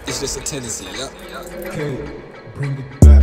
It's just a tendency, yep. Okay, bring it back.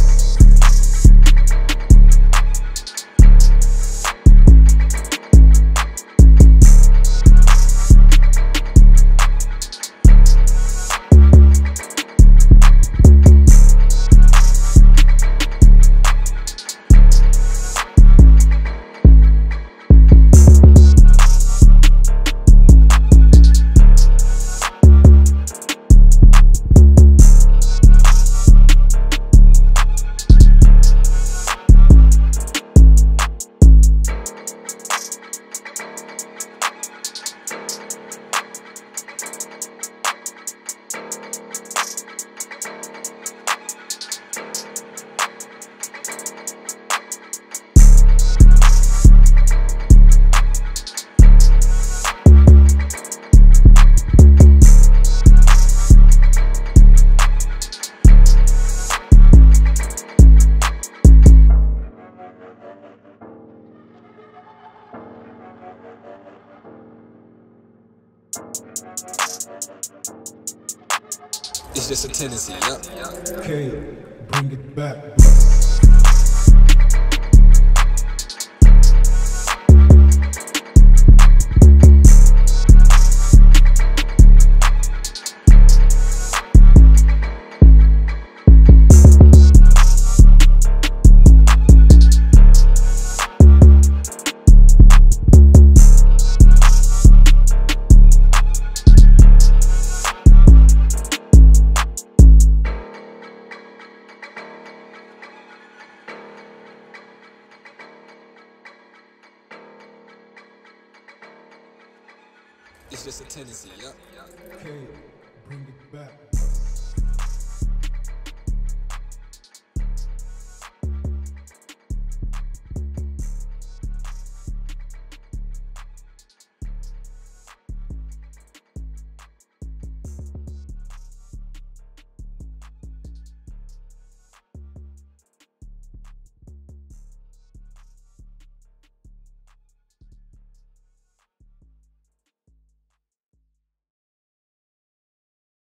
It's just a tendency, yep. Okay, bring it back. It's just a tendency, yep. Okay, bring it back.